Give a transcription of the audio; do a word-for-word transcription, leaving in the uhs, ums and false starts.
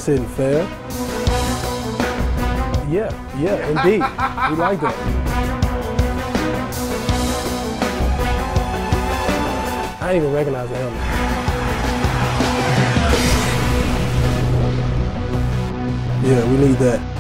This isn't fair. Yeah, yeah, indeed. We like that. I didn't even recognize the helmet. Yeah, we need that.